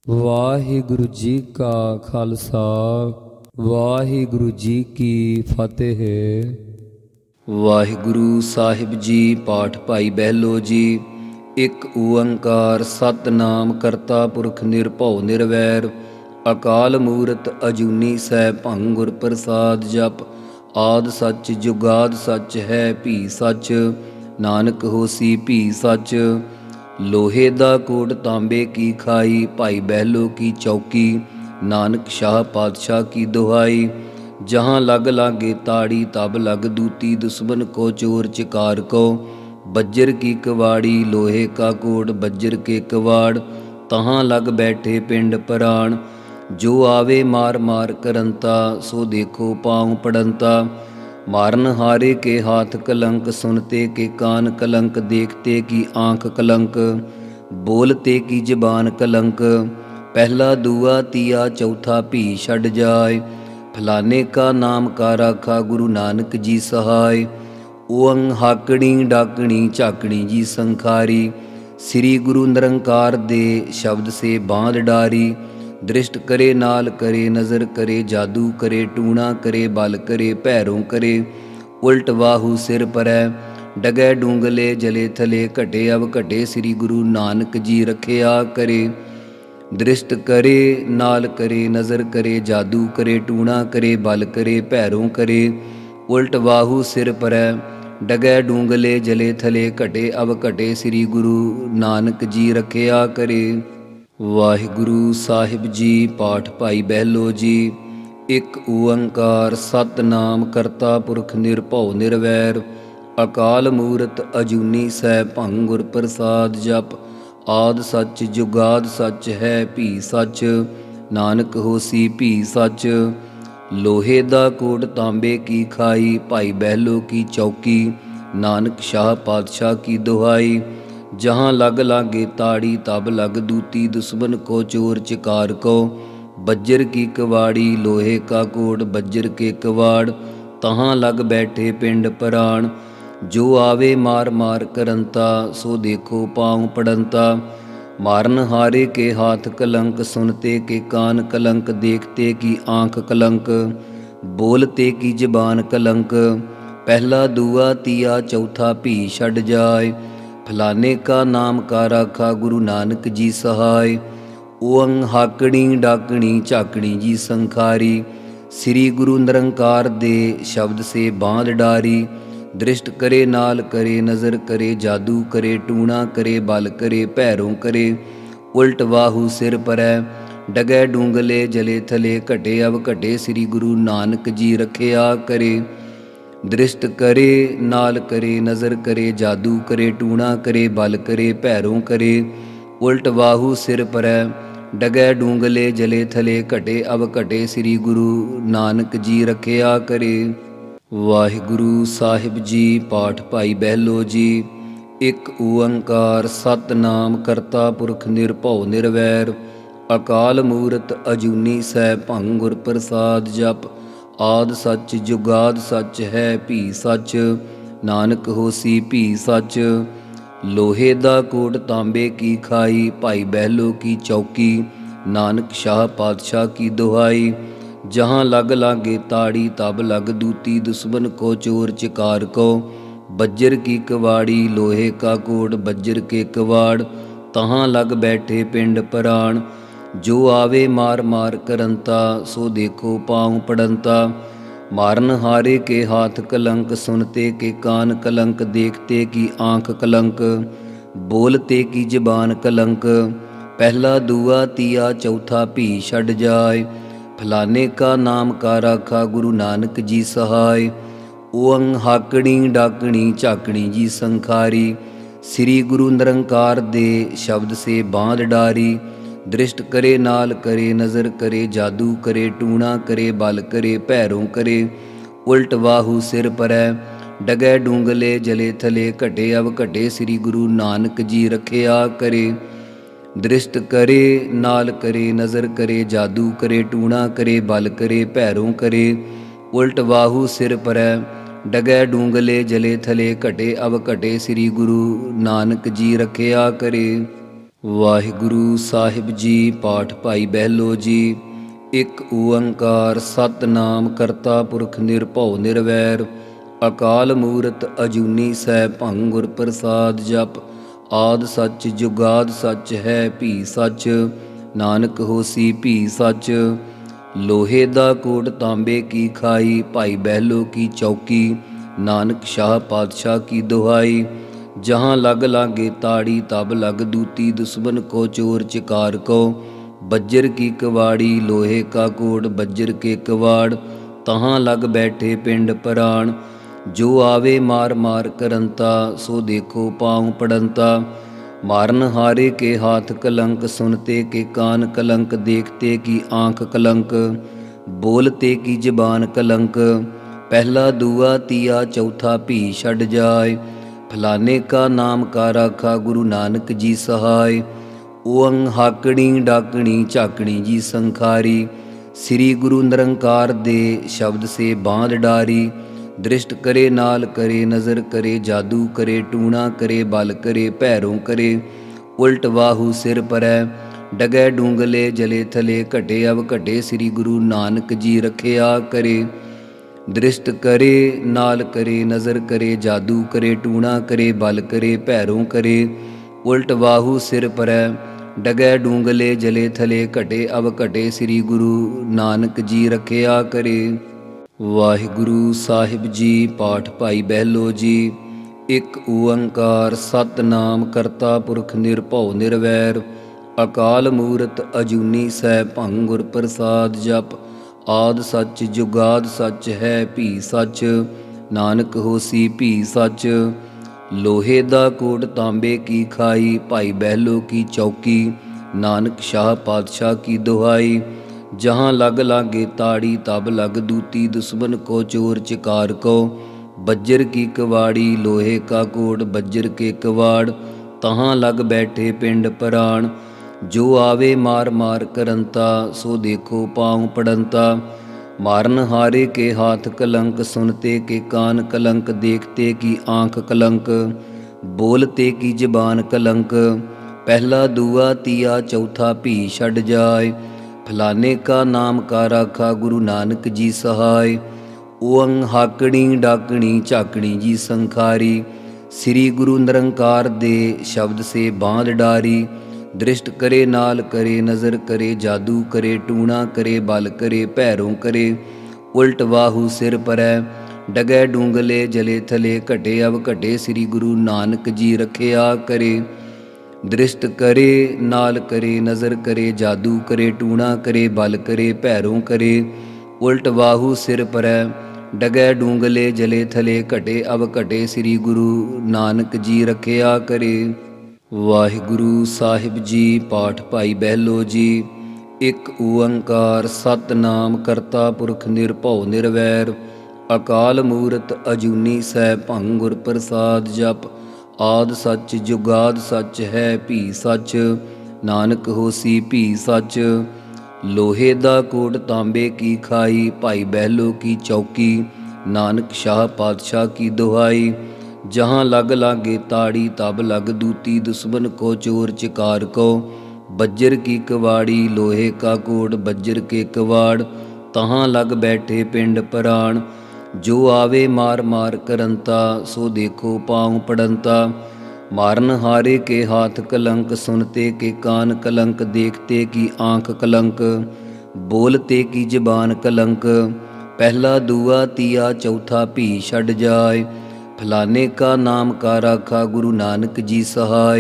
ਵਾਹਿਗੁਰੂ ਜੀ ਕਾ ਖਾਲਸਾ ਵਾਹਿਗੁਰੂ ਜੀ ਕੀ ਫਤਿਹ। ਵਾਹਿਗੁਰੂ ਸਾਹਿਬ ਜੀ। ਪਾਠ ਭਾਈ ਬਹਿਲੋ ਜੀ। ਇੱਕ ਓੰਕਾਰ ਸਤਿਨਾਮ ਕਰਤਾ ਪੁਰਖ ਨਿਰਭਉ ਨਿਰਵੈਰ ਅਕਾਲ ਮੂਰਤ ਅਜੂਨੀ ਸੈਭੰ ਗੁਰ ਪ੍ਰਸਾਦ। ਜਪ ਆਦਿ ਸੱਚ ਜੁਗਾਦ ਸੱਚ ਹੈ ਭੀ ਸੱਚ, ਨਾਨਕ ਹੋਸੀ ਭੀ ਸੱਚ। ਲੋਹੇ ਦਾ ਕੋਟ ਤਾਂਬੇ ਕੀ ਖਾਈ, ਭਾਈ ਬਹਿਲੋ ਕੀ ਚੌਕੀ, ਨਾਨਕ ਸ਼ਾਹ ਪਾਤਸ਼ਾਹ ਕੀ ਦੁਹਾਈ। जहाँ लग लागे ताड़ी तब लग दूती, दुश्मन को चोर चिकार को। बज्र की कवाड़ी लोहे का कोड बज्र के कवाड़, तहाँ लग बैठे पिंड प्राण। जो आवे मार मार करंता, सो देखो पाँव पड़ंता। मारन हारे के हाथ कलंक, सुनते के कान कलंक, देखते की आँख कलंक, बोलते की जबान कलंक। पहला दुआ तिया चौथा भी छड़ जाए, फलाने का नाम का राखा गुरु नानक जी सहाय। ओंग हाकड़ी डाकणी झाकणी जी संखारी, श्री गुरु निरंकार दे शब्द से बांध डारी। दृष्ट करे नाल करे नजर करे, जादू करे टूणा करे, बल करे भैरों करे। उल्ट बाहू सिर परै डगै डूंगले जले थले, घटे अब घटे श्री गुरु नानक जी रखिया करे। दृष्ट करे नाल करे नजर करे, जादू करे टूणा करे, बल करे भैरों करे। उल्ट बाहू सिर परै डगै डूंगले जले थले, घटे अब घटे श्री गुरु नानक जी रखिया करे। वाहिगुरु साहिब जी। पाठ भाई बहलो जी। एक ਓੰਕਾਰ सतनाम करता पुरख निरभਉ निरवैर अकाल मूरत अजूनी सैभੰ गुर प्रसाद। जप आदि सच जुगाद सच है भी सच, नानक होसी भी सच। लोहे दा कोट तांबे की खाई, भाई बहलो की चौकी, नानक शाह पातशाह की दुहाई। जहाँ लग लागे ताड़ी तब लग दूती, दुश्मन को चोर चिकार को। बज्र की कवाड़ी लोहे का कोट बज्र के कवाड़, तहाँ लग बैठे पिंड प्राण। जो आवे मार मार करंता, सो देखो पाँव पड़ंता। मारन हारे के हाथ कलंक, सुनते के कान कलंक, देखते की आँख कलंक, बोलते की जबान कलंक। पहला दुआ तिया चौथा भी छड़ जाए, फलाने का नाम का राखा गुरु नानक जी सहाय। ओंग हाकड़ी डाकणी झाकणी जी संखारी, श्री गुरु निरंकार दे शब्द से बांध डारी। दृष्ट करे नाल करे नजर करे, जादू करे टूणा करे, बल करे भैरों करे। उल्ट बाहू सिर परै डगै डूंगले जले थले, घटे अब घटे श्री गुरु नानक जी रखिया करे। दृष्ट करे नाल करे नजर करे, जादू करे टूणा करे, बल करे भैरों करे। उल्ट बाहू सिर परै डगै डूंगले जले थले, घटे अब घटे श्री गुरु नानक जी रखिया करे। वाहिगुरु साहिब जी। पाठ भाई बहलो जी। एक ਓੰਕਾਰ सतनाम करता पुरख निरभਉ निरवैर अकाल मूरत अजूनी सैभੰ गुर प्रसाद। जप आदि सच जुगाद सच है भी सच, नानक होसी भी सच। लोहे दा कोट तांबे की खाई, भाई बहलो की चौकी, नानक शाह पातशाह की दुहाई। जहाँ लग लागे ताड़ी तब लग दूती, दुश्मन को चोर चिकार को। बज्र की कवाड़ी लोहे का कोट बज्र के कवाड़, तहाँ लग बैठे पिंड प्राण। जो आवे मार मार करंता, सो देखो पाँव पड़ंता। मारन हारे के हाथ कलंक, सुनते के कान कलंक, देखते की आँख कलंक, बोलते की जबान कलंक। पहला दुआ तिया चौथा भी छड़ जाए, फलाने का नाम का राखा गुरु नानक जी सहाय। ओंग हाकड़ी डाकणी झाकणी जी संखारी, श्री गुरु निरंकार दे शब्द से बांध डारी। दृष्ट करे नाल करे नजर करे, जादू करे टूणा करे, बल करे भैरों करे। उल्ट बाहू सिर परै डगै डूंगले जले थले, घटे अब घटे श्री गुरु नानक जी रखिया करे। दृष्ट करे नाल करे नजर करे, जादू करे टूणा करे, बल करे भैरों करे। उल्ट बाहू सिर परै डगै डूंगले जले थले, घटे अब घटे श्री गुरु नानक जी रखिया करे। ਵਾਹਿਗੁਰੂ ਸਾਹਿਬ ਜੀ। ਪਾਠ ਭਾਈ ਬਹਿਲੋ ਜੀ। ਇੱਕ ਓੰਕਾਰ ਸਤਿਨਾਮ ਕਰਤਾ ਪੁਰਖ ਨਿਰਭਉ ਨਿਰਵੈਰ ਅਕਾਲ ਮੂਰਤ ਅਜੂਨੀ ਸੈਭੰ ਗੁਰ ਪ੍ਰਸਾਦ ਜਪ। ਆਦਿ ਸੱਚ ਜੁਗਾਦ ਸੱਚ ਹੈ ਭੀ ਸੱਚ, ਨਾਨਕ ਹੋਸੀ ਭੀ ਸੱਚ। ਲੋਹੇ ਦਾ ਕੋਟ ਤਾਂਬੇ ਕੀ ਖਾਈ, ਭਾਈ ਬਹਿਲੋ ਕੀ ਚੌਕੀ, ਨਾਨਕ ਸ਼ਾਹ ਪਾਤਸ਼ਾਹ ਕੀ ਦੁਹਾਈ। जहाँ लग लागे ताड़ी तब लग दूती, दुश्मन को चोर चिकार को। बज्जर की कवाड़ी लोहे का कोड, बज्जर के कवाड़ तहाँ लग बैठे पिंड पराण। जो आवे मार मार करंता, सो देखो पाँव पड़ंता। मारन हारे के हाथ कलंक, सुनते के कान कलंक, देखते की आँख कलंक, बोलते की जबान कलंक। पहला दुआ तिया चौथा भी छड़ जाए, फलाने का नाम का राखा गुरु नानक जी सहाय। ओंग हाकड़ी डाकणी झाकणी जी संखारी, श्री गुरु निरंकार दे शब्द से बांध डारी। दृष्ट करे नाल करे नजर करे, जादू करे टूणा करे, बल करे भैरों करे। उल्ट वाहू सिर परै डगै डूंगले, जले थले घटे अव घटे, श्री गुरु नानक जी रखिया करे। दृष्ट करे नाल करे नजर करे, जादू करे टूणा करे, बल करे भैरों करे। उल्ट वाहू सिर परै डगै डूंगले, जले थले घटे अव घटे, श्री गुरु नानक जी रखिया करे। वाहिगुरु साहिब जी। पाठ भाई बहलो जी। एक ਓੰਕਾਰ सतनाम करता पुरख निरभਉ निरवैर अकाल मूरत अजूनी सैभੰ गुर प्रसाद जप। आदि सच जुगाद सच है भी सच, नानक होसी भी सच। लोहे दा कोट तांबे की खाई, भाई बहलो की चौकी, नानक शाह पातशाह की दुहाई। जहाँ लग लागे ताड़ी तब लग दूती, दुश्मन को चोर चिकार को। बज्जर की कवाड़ी लोहे का कोट, बज्जर के कवाड़ तहाँ लग बैठे पिंड पराण। जो आवे मार मार करंता, सो देखो पाँव पड़ंता। मारन हारे के हाथ कलंक, सुनते के कान कलंक, देखते की आँख कलंक, बोलते की जबान कलंक। पहला दुआ तिया चौथा भी छड़ जाए, फलाने का नाम का राखा गुरु नानक जी सहाय। ओंग हाकड़ी डाकणी झाकणी जी संखारी, श्री गुरु निरंकार दे शब्द से बांध डारी। दृष्ट करे नाल करे नजर करे, जादू करे टूणा करे, बल करे भैरों करे। उल्ट वाहू सिर परै डगै डूंगले, जले थले घटे अव घटे, श्री गुरु नानक जी रखिया करे। दृष्ट करे नाल करे नजर करे, जादू करे टूणा करे, बल करे भैरों करे। उल्ट वाहू सिर परै डगै डूंगले, जले थले घटे अव घटे, श्री गुरु नानक जी रखिया करे। वाहिगुरु साहिब जी। पाठ भाई बहलो जी। एक ਓੰਕਾਰ सतनाम करता पुरख निरभਉ निरवैर अकाल मूरत अजूनी सैभੰ गुर प्रसाद जप। आदि सच जुगाद सच है भी सच, नानक होसी भी सच। लोहे दा कोट तांबे की खाई, भाई बहलो की चौकी, नानक शाह पातशाह की दुहाई। जहाँ लग लागे ताड़ी तब लग दूती, दुश्मन को चोर चिकार को। बज्जर की कवाड़ी लोहे का कोट, बज्जर के कवाड़ तहाँ लग बैठे पिंड पराण। जो आवे मार मार करंता, सो देखो पाँव पड़ंता। मारन हारे के हाथ कलंक, सुनते के कान कलंक, देखते की आँख कलंक, बोलते की जबान कलंक। पहला दुआ तिया चौथा भी छड़ जाए, फलाने का नाम का राखा गुरु नानक जी सहाय।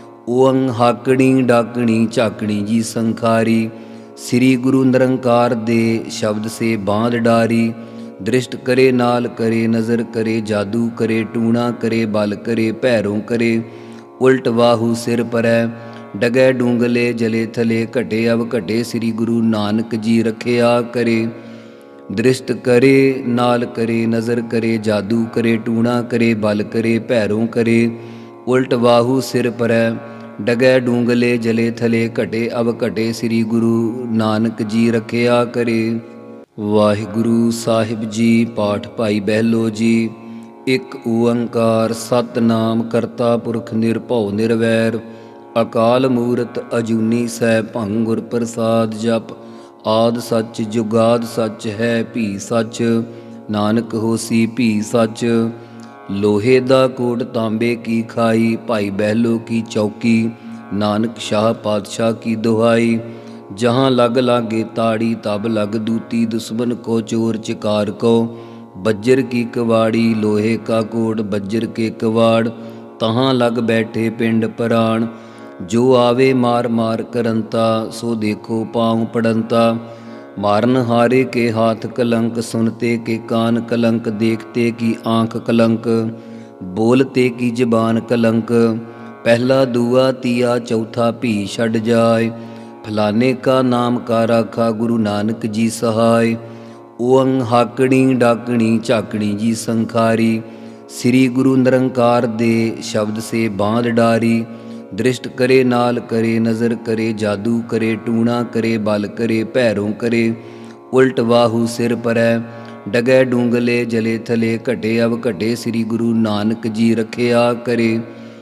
ओंग हाकड़ी डाकणी झाकणी जी संखारी, श्री गुरु निरंकार दे शब्द से बांध डारी। दृष्ट करे नाल करे नजर करे, जादू करे टूणा करे, बल करे भैरों करे। उल्ट वाहू सिर परै डगै डूंगले, जले थले घटे अव घटे, श्री गुरु नानक जी रखिया करे। दृष्ट करे नाल करे नजर करे, जादू करे टूणा करे, बल करे भैरों करे। उल्ट वाहू सिर परै डगै डूंगले, जले थले घटे अव घटे, श्री गुरु नानक जी रखिया करे। वाहिगुरु साहिब जी। पाठ भाई बहलो जी। एक ਓੰਕਾਰ ਸਤਿਨਾਮ ਕਰਤਾ ਪੁਰਖ ਨਿਰਭਉ ਨਿਰਵੈਰ ਅਕਾਲ ਮੂਰਤ ਅਜੂਨੀ ਸੈਭੰ ਗੁਰ ਪ੍ਰਸਾਦ ਜਪ। ਆਦਿ ਸੱਚ ਜੁਗਾਦ ਸੱਚ ਹੈ ਭੀ ਸੱਚ, ਨਾਨਕ ਹੋਸੀ ਭੀ ਸੱਚ। ਲੋਹੇ ਦਾ ਕੋਟ ਤਾਂਬੇ ਕੀ ਖਾਈ, ਭਾਈ ਬਹਿਲੋ ਕੀ ਚੌਕੀ। ਨਾਨਕ ਸ਼ਾਹ ਪਾਤਸ਼ਾਹ ਕੀ ਦੁਹਾਈ। ਜਹਾਂ ਲਗ ਲਾਗੇ ਤਾੜੀ ਤਬ ਲਗ ਦੂਤੀ, ਦੁਸ਼ਮਨ ਕੋ ਚੋਰ ਚਿਕਾਰ ਕੋ। बज्र की कवाड़ी लोहे का कोट बज्र के कवाड़, तहाँ लग बैठे पिंड प्राण। जो आवे मार मार करंता, सो देखो पाँव पड़ंता। मारन हारे के हाथ कलंक, सुनते के कान कलंक। देखते की आँख कलंक, बोलते की जबान कलंक। पहला दूआ तीया चौथा भी छड़ जाए, फलाने का नाम का राखा गुरु नानक जी सहाय। ओंग हाकड़ी डाकणी झाकणी जी संखारी, श्री गुरु निरंकार दे शब्द से बांध डारी। दृष्ट करे नाल करे नजर करे, जादू करे टूणा करे बल करे भैरों करे। उल्ट बाहू सिर परै डगै डूंगले जले थले, घटे अव घटे श्री गुरु नानक जी रखिया करे।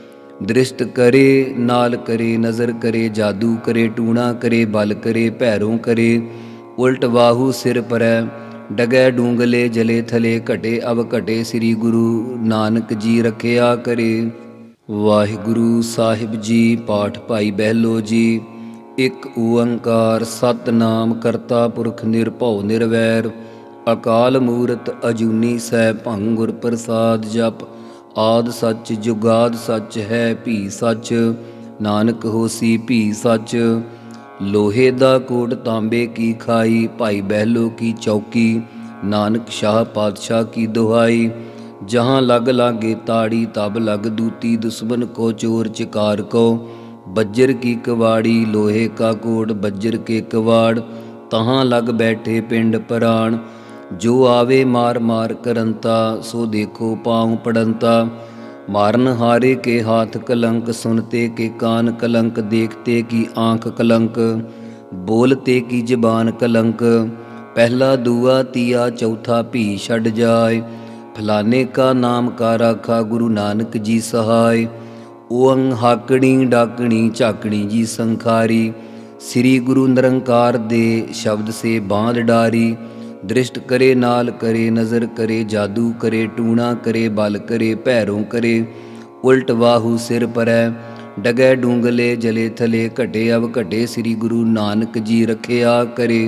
दृष्ट करे नाल करे नजर करे, जादू करे टूणा करे बल करे भैरों करे। उल्ट बाहू सिर परै डगै डूंगले जले थले, घटे अव घटे श्री गुरु नानक जी रखिया करे। वाहिगुरु साहिब जी। पाठ भाई बहलो जी। एक ओंकार सतनाम करता पुरख निरभਉ निरवैर, अकाल मूरत अजूनी सैभੰ गुर प्रसाद जप। आदि सच जुगाद सच है भी सच, नानक होसी भी सच। लोहे दा कोट तांबे की खाई, भाई बहलो की चौकी। नानक शाह पातशाह की दुहाई। जहाँ लग लागे ताड़ी तब लग दूती, दुश्मन को चोर चिकार को। बज्र की कवाड़ी लोहे का कोट बज्र के कवाड़, तहाँ लग बैठे पिंड प्राण। जो आवे मार मार करंता, सो देखो पाँव पड़ंता। मारन हारे के हाथ कलंक, सुनते के कान कलंक। देखते की आँख कलंक, बोलते की जबान कलंक। पहला दूआ तीया चौथा भी छड़ जाए, फलाने का नाम का राखा गुरु नानक जी सहाय। ओंग हाकड़ी डाकणी झाकणी जी संखारी, श्री गुरु निरंकार दे शब्द से बांध डारी। दृष्ट करे नाल करे नजर करे, जादू करे टूणा करे बल करे भैरों करे। उल्ट बाहू सिर परै डगै डूंगले जले थले, घटे अव घटे श्री गुरु नानक जी रखिया करे।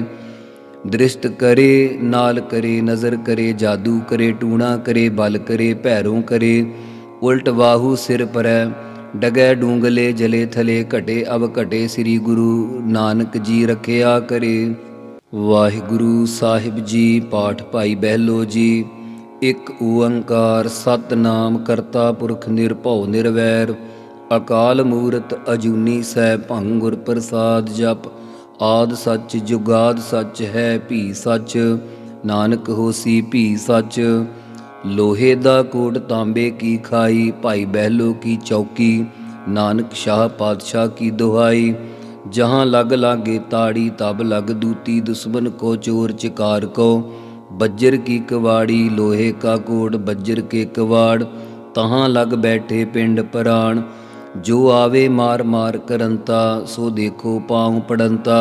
दृष्ट करे नाल करे नजर करे, जादू करे टूणा करे बल करे भैरों करे। उल्ट बाहू सिर परै डगै डूंगले जले थले, घटे अव घटे श्री गुरु नानक जी रखिया करे। वाहिगुरु साहिब जी। पाठ भाई बहलो जी। एक ओंकार सतनाम करता पुरख निरभਉ निरवैर, अकाल मूरत अजूनी सैभੰ गुर प्रसाद जप। आदि सच जुगाद सच है भी सच, नानक होसी भी सच। लोहे दा कोट तांबे की खाई, भाई बहलो की चौकी। नानक शाह पातशाह की दुहाई। जहाँ लग लागे ताड़ी तब लग दूती, दुश्मन को चोर चिकार को। बज्र की कवाड़ी लोहे का कोट बज्र के कवाड़, तहाँ लग बैठे पिंड प्राण। जो आवे मार मार करंता, सो देखो पाँव पड़ंता।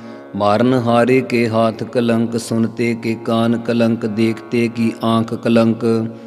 मारन हारे के हाथ कलंक, सुनते के कान कलंक। देखते की आँख कलंक,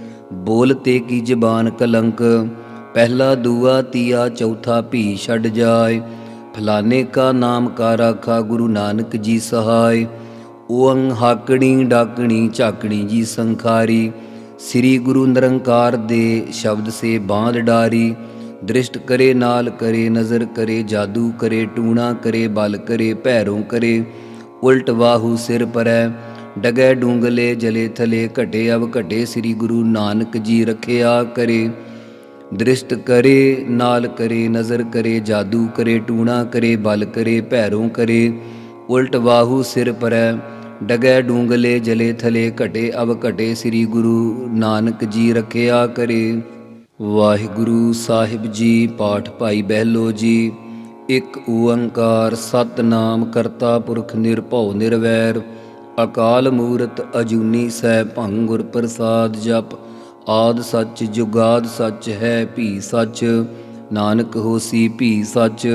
बोलते की जबान कलंक। पहला दूआ तीया चौथा भी छड़ जाए, फलाने का नाम का राखा गुरु नानक जी सहाय। ओंग हाकड़ी डाकणी झाकणी जी संखारी, श्री गुरु निरंकार दे शब्द से बांध डारी। दृष्ट करे नाल करे नजर करे, जादू करे टूणा करे बल करे भैरों करे। उल्ट बाहू सिर परै डगै डूंगले जले थले, घटे अव घटे श्री गुरु नानक जी रखिया करे। दृष्ट करे नाल करे नजर करे, जादू करे टूणा करे बल करे भैरों करे। उल्ट बाहू सिर परै डगै डूंगले जले थले, घटे अव घटे श्री गुरु नानक जी रखिया करे। वाहिगुरु साहिब जी। पाठ भाई बहलो जी। एक ओंकार सतनाम करता पुरख निरभਉ निरवैर, अकाल मूरत अजूनी सैभੰ गुर प्रसाद जप। आदि सच जुगाद सच है भी सच, ਨਾਨਕ ਹੋਸੀ ਭੀ ਸੱਚ।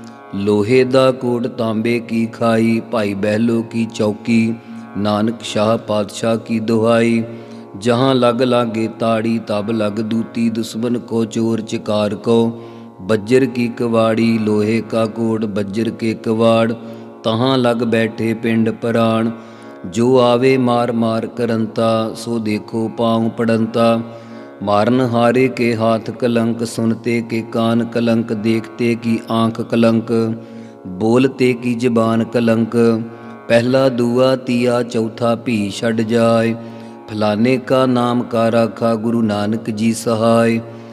ਲੋਹੇ ਦਾ ਕੋਟ ਤਾਂਬੇ ਕੀ ਖਾਈ, ਭਾਈ ਬਹਿਲੋ ਕੀ ਚੌਕੀ, ਨਾਨਕ ਸ਼ਾਹ ਪਾਤਸ਼ਾਹ ਕੀ ਦੁਹਾਈ। जहाँ लग लागे ताड़ी तब लग दूती, दुश्मन को चोर चिकार को। बज्जर की कवाड़ी लोहे का कोड, बज्जर के कवाड़ तहाँ लग बैठे पिंड पराण। जो आवे मार मार करंता, सो देखो पाँव पड़ंता। मारन हारे के हाथ कलंक, सुनते के कान कलंक, देखते की आँख कलंक, बोलते की जबान कलंक। पहला दुआ तिया चौथा भी छड़ जाए, फलाने का नाम का राखा गुरु नानक जी सहाय।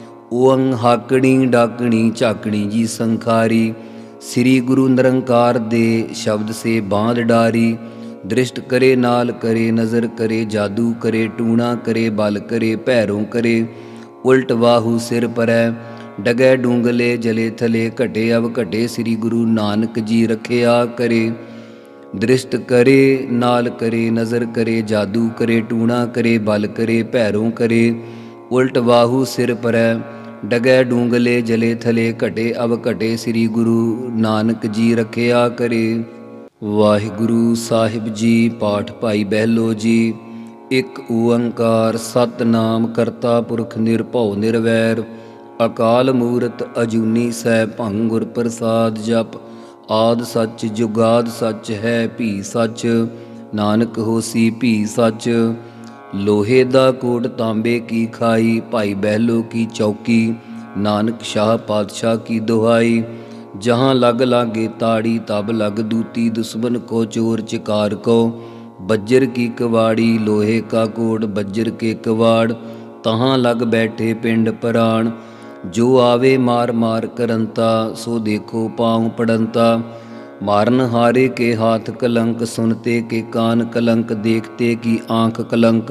ओंग हाकड़ी डाकणी झाकणी जी संखारी, श्री गुरु निरंकार दे शब्द से बांध डारी। दृष्ट करे नाल करे नज़र करे, जादू करे टूणा करे, बल करे भैरों करे। उल्ट वाहू सिर परै, डगै डूंगले जले थले, घटे अव घटे श्री गुरु नानक जी रखिया करे। दृष्ट करे नाल करे नज़र करे, जादू करे टूणा करे, बल करे भैरों करे। उल्ट वाहू सिर परै, डगै डूंगले जले थले, घटे अव घटे श्री गुरु नानक जी रखिया करे। वाहिगुरु साहिब जी। पाठ भाई बहलो जी। एक ओंकार सतनाम करता पुरख निरभਉ निरवैर, अकाल मूरत अजूनी सै भंग गुर प्रसाद। जप आद सच जुगाद सच है भी सच, नानक होसी भी सच। लोहे दा कोट तांबे की खाई, भाई बहलो की चौकी, नानक शाह पातशाह की दुहाई। जहाँ लग लागे ताड़ी तब लग दूती, दुश्मन को चोर चिकार को। बज्जर की कवाड़ी लोहे का कोट, बज्जर के कवाड़ तहाँ लग बैठे पिंड पराण। जो आवे मार मार करंता, सो देखो पाँव पड़ंता। मारन हारे के हाथ कलंक, सुनते के कान कलंक, देखते की आँख कलंक,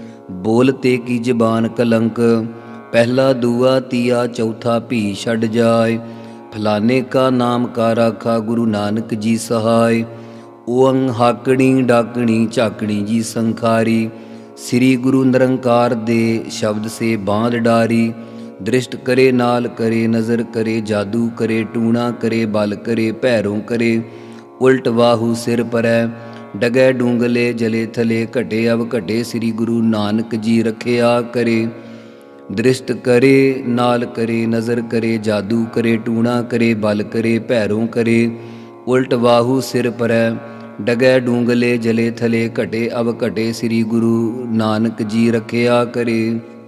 बोलते की जबान कलंक। पहला दुआ तिया चौथा भी छड़ जाए, फलाने का नाम का राखा गुरु नानक जी सहाय। ओंग हाकड़ी डाकणी झाकणी जी संखारी, श्री गुरु निरंकार दे शब्द से बांध डारी। दृष्ट करे नाल करे नज़र करे, जादू करे टूणा करे, बल करे भैरों करे। उल्ट वाहू सिर परै, डगै डूंगले जले थले, घटे अव घटे श्री गुरु नानक जी रखिया करे। दृष्ट करे नाल करे नज़र करे, जादू करे टूणा करे, बल करे भैरों करे। उल्ट वाहू सिर परै, डगै डूंगले जले थले, घटे अव घटे श्री गुरु नानक जी रखिया करे।